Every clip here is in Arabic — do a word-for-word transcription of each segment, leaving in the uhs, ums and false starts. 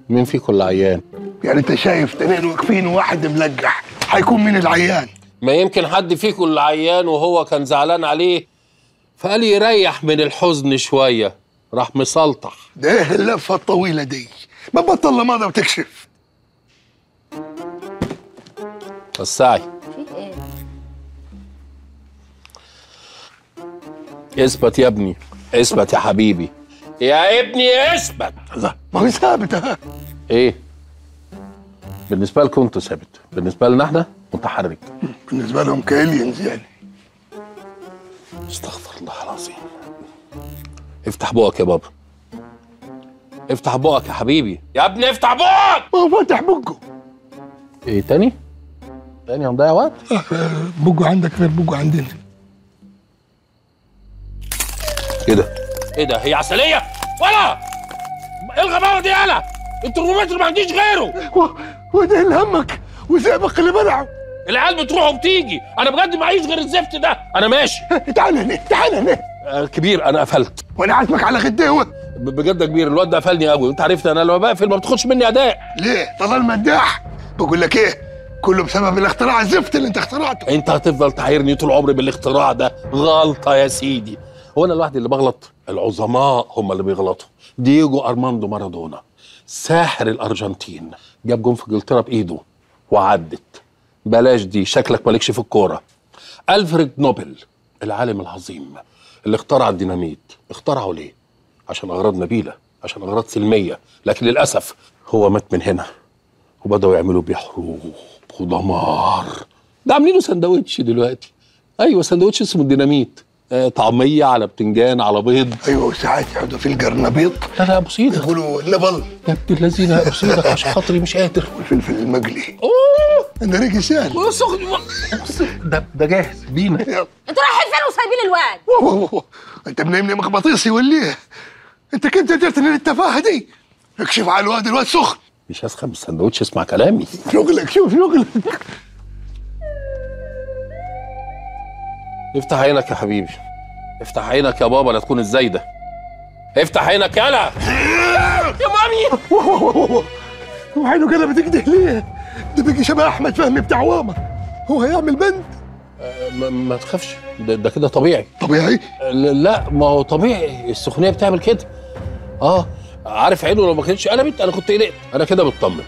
مين فيكم اللي عيان؟ يعني انت شايف اتنين واقفين وواحد ملقح، هيكون مين العيان؟ ما يمكن حد فيكم اللي عيان وهو كان زعلان عليه فقال يريح من الحزن شويه، راح مسلطح. ده ايه اللفه الطويله دي؟ ما بطل لماذا وتكشف. وسعي. في ايه؟ اثبت يا ابني، اثبت يا حبيبي، يا ابني اثبت. الله، ما هو ثابت اهي. ايه؟ بالنسبه لكم انتوا ثابت، بالنسبه لنا احنا متحرك. بالنسبه لهم كالينز يعني. استغفر الله العظيم. افتح بقك يا بابا، افتح بقك يا حبيبي، يا ابني افتح بقك. ما هو فاتح بقه. ايه تاني؟ تاني هنضيع وقت؟ بقه عندك غير بقه عندنا. ايه ده؟ ايه ده؟ هي عسليه؟ ولا ايه الغباوه دي؟ يالا الترمومتر ما عنديش غيره. وده اللي همك وزئبق اللي بلعه. العيال بتروح وبتيجي، انا بجد معيش غير الزفت ده. انا ماشي. تعال هنا، تعال هنا. آه كبير، انا قفلت. وانا عازمك على غداوه. بجد يا كبير، الواد ده قفلني قوي. انت عرفت انا لما بقفل ما بتاخدش مني اداء. ليه؟ طلال مداح. بقول لك ايه، كله بسبب الاختراع الزفت اللي انت اخترعته. انت هتفضل تحيرني طول عمري بالاختراع ده. غلطه يا سيدي. هو انا لوحدي اللي بغلط؟ العظماء هم اللي بيغلطوا. دييجو ارماندو مارادونا ساحر الارجنتين جاب جون في انجلترا بايده وعدت. بلاش دي، شكلك مالكش في الكوره. ألفريد نوبل العالم العظيم اللي اخترع الديناميت، اخترعه ليه؟ عشان اغراض نبيله، عشان اغراض سلميه، لكن للاسف هو مات من هنا وبداوا يعملوا بيه حروب ودمار. ده عاملينه سندوتش دلوقتي. ايوه سندوتش اسمه الديناميت. آه طعميه على بتنجان على بيض. ايوه وساعات يقعدوا في القرنبيط. لا لا ابو سيدك يقولوا النبل. يا ابن الذين ابو سيدك عشان خاطري مش قادر. والفلفل المقلي. اوه انا ريقي سهل. سخن. ده ده جاهز بينا. انتوا رايحين فين وسايبين الواد؟ واو واو. انت منيمني مغبطيسي ولا ايه؟ انت كنت جرتني للتفاهه دي. اكشف على الواد، الواد سخن. مش هسخن بالسندوتش، اسمع كلامي. شغلك، شوف شغلك. افتح عينك يا حبيبي، افتح عينك يا بابا لا تكون الزايده. افتح عينك يالا يا مامي. هو عينه قلبت كده ليه؟ ده بيجي شبه احمد فهمي بتاع واما. هو هيعمل بند. أه ما, ما تخافش، ده, ده كده طبيعي. طبيعي؟ لا ما هو طبيعي، السخونيه بتعمل كده. اه عارف عينه لو ما كانتش قلبت انا كنت قلقت. انا كده بطمن.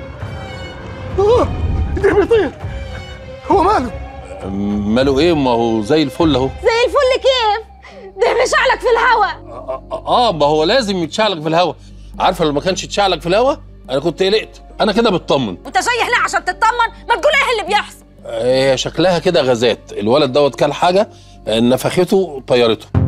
اه ده بيطير. هو ماله؟ ماله ايه؟ ما هو زي الفل اهو. زي الفل كيف؟ ده مشعلك في الهوا. اه ما هو لازم يتشعلق في الهوا. عارفه لو ما كانش يتشعلق في الهوا انا كنت قلقت. انا كده بطمن. وانت جاي هنا عشان تطمن؟ ما تقول ايه اللي بيحصل؟ هي شكلها كده غازات. الولد دوت كان حاجه نفخته طيرته.